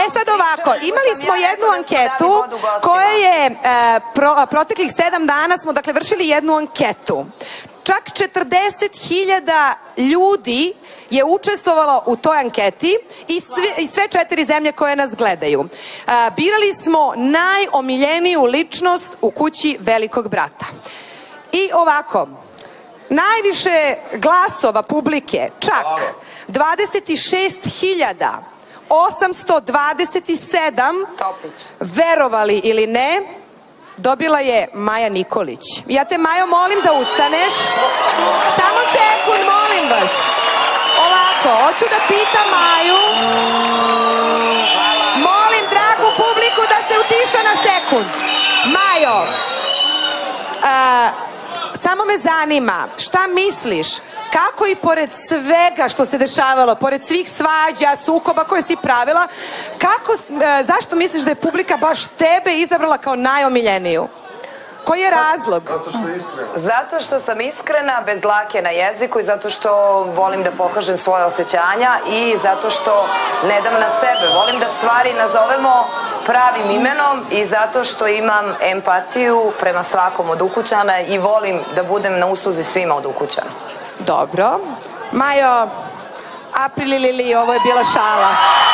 sad ovako, imali smo jednu anketu koja je proteklih 7 dana smo dakle vršili jednu anketu. Čak 40.000 ljudi je učestvovalo u toj anketi i sve 4 zemlje koje nas gledaju. Birali smo najomiljeniju ličnost u kući Velikog brata. I ovako, najviše glasova publike, čak 26.827, verovali ili ne, dobila je Maja Nikolić. Ja te, Majo, molim da ustaneš. Samo sekund, molim vas. Ovako, hoću da pitam Maju. Molim dragu publiku da se utiša na sekund. Majo, samo me zanima, šta misliš, kako i pored svega što se dešavalo, pored svih svađa, sukoba koje si pravila, zašto misliš da je publika baš tebe izabrala kao najomiljeniju? Koji je razlog? Zato što sam iskrena, bez dlake na jeziku i zato što volim da pokažem svoje osjećanja i zato što ne dam na sebe. Volim da stvari nazovemo pravim imenom i zato što imam empatiju prema svakom od ukućana i volim da budem na usluzi svima od ukućana. Dobro. Majo, April ili Lili, ovo je bila šala.